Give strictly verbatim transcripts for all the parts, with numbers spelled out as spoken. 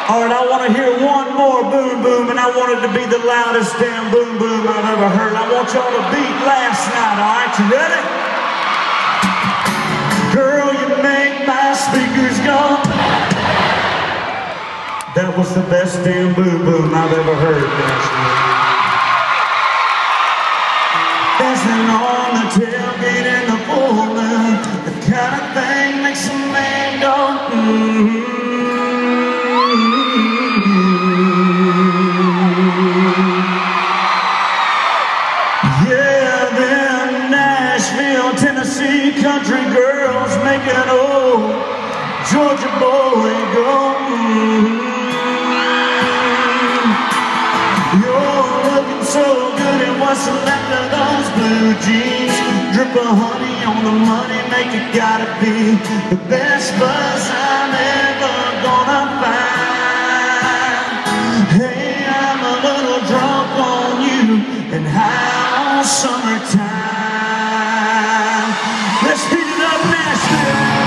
All right, I want to hear one more boom boom, and I want it to be the loudest damn boom boom I've ever heard. I want y'all to beat last night, all right? You ready? Girl, you make my speakers go. That was the best damn boom boom I've ever heard last night. Dancing on the tailgate in the full moon, the kind of thing makes a man go, mm-hmm. Yeah, them Nashville, Tennessee country girls make an old Georgia boy go, mm-hmm. You're looking so good in what's left of those blue jeans. Drip of honey on the money, make it gotta be the best buzz I'm ever gonna find. Hey, I'm a little drunk on you and high on summertime. Let's heat it up, Nashville.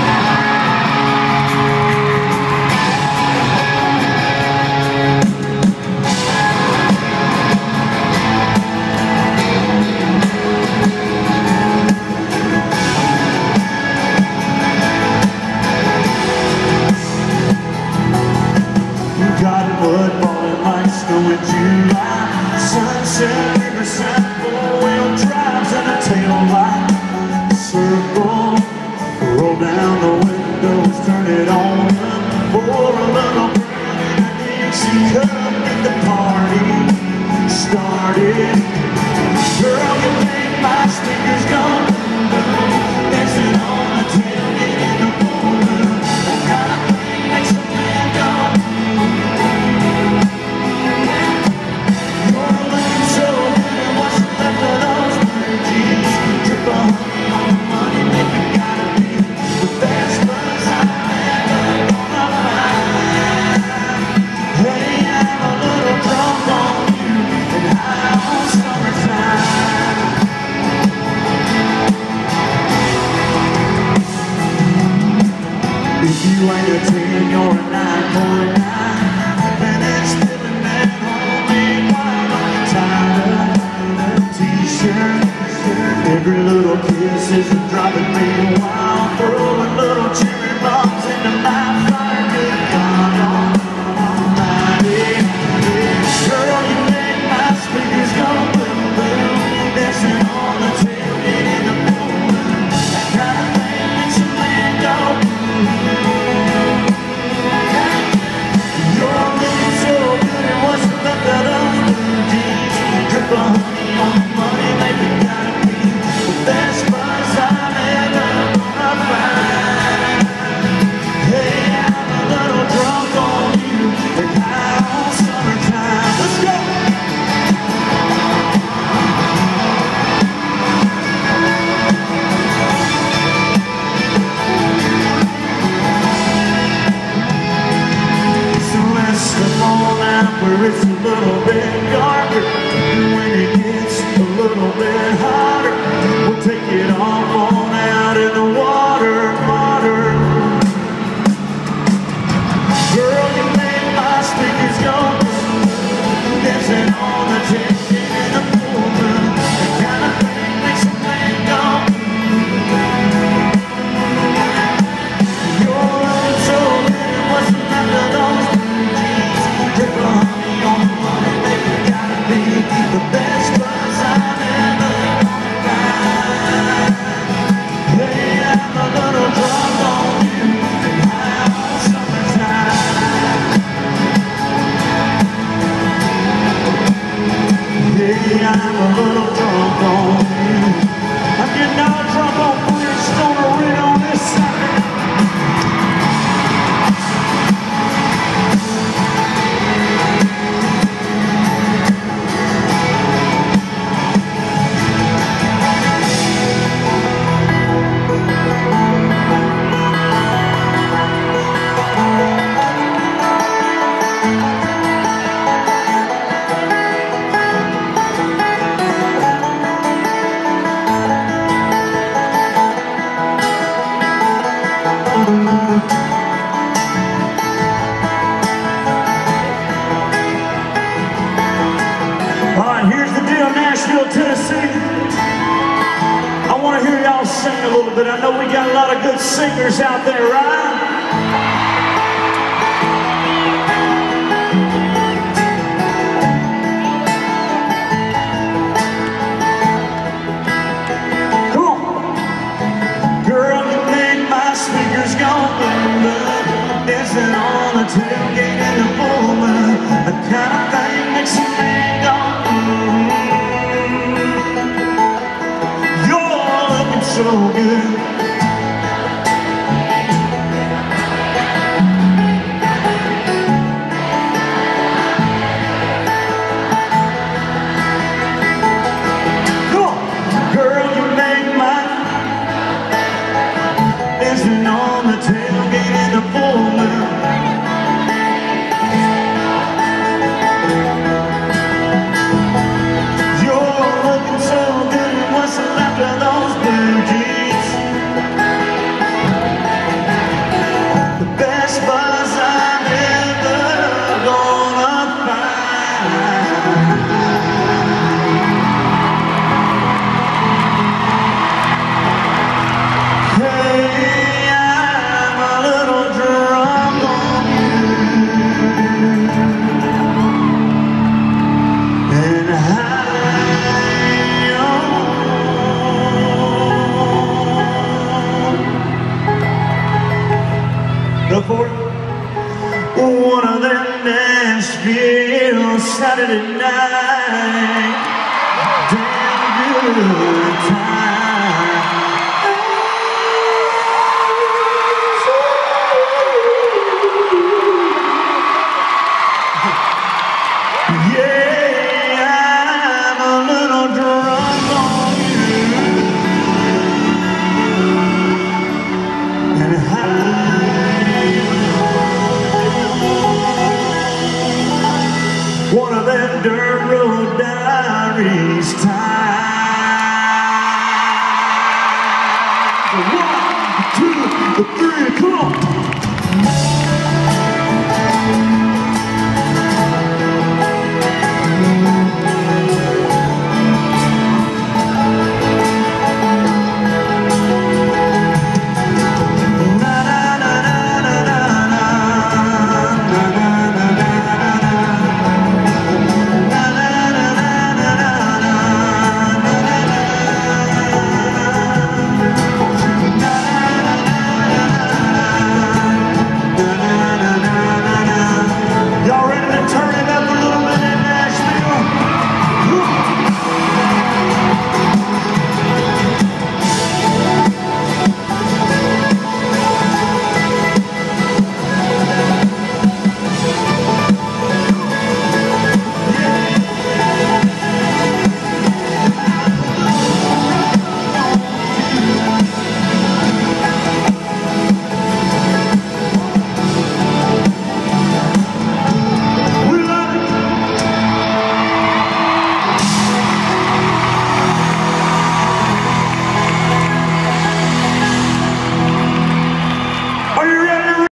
In July, sunset, riverside, four-wheel drives and a tail light. Circle, roll down the windows, turn it on up for a little bit in a Dixie cup. Get the party started. Girl, you make my speakers go boom boom. Dancing on the tailgate in the full moon. That kind of thing makes a man go boom. If you ain't a ten, you're a nine point nine. And it's feeling that homemade wine on your tie-up t-shirt. Every little kiss is driving me wild. Throwing little cherry bombs into my fire. Good God almighty. Girl, you make my speakers go boom boom. Dancing on the tailgate in the full moon. That kind of thing makes a man go boom boom. Where it's a little bit darker, when it gets a little Tennessee. I want to hear y'all sing a little bit. I know we got a lot of good singers out there, right? Come on. Girl, you make my speakers go boom, boom. Dancing on the tailgate in the Pullman. The kind of thing makes a man go boom. So good. Come on, girl, you make my dancing on the tailgate in the Pullman. You're looking so good. What's left of those blue jeans? The best buzz I'm ever gonna find. Hey, I'm a little drunk on you, and high on. Go for it. One of them Nashville Saturday night, damn good.